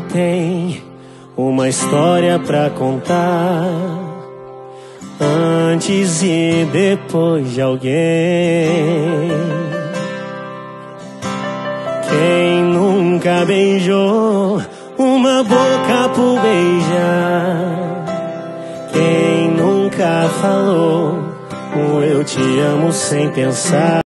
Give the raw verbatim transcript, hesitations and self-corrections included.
mundo tem uma história pra contar, antes e depois de alguém. Quem nunca beijou uma boca por beijar? Quem nunca falou um eu te amo sem pensar?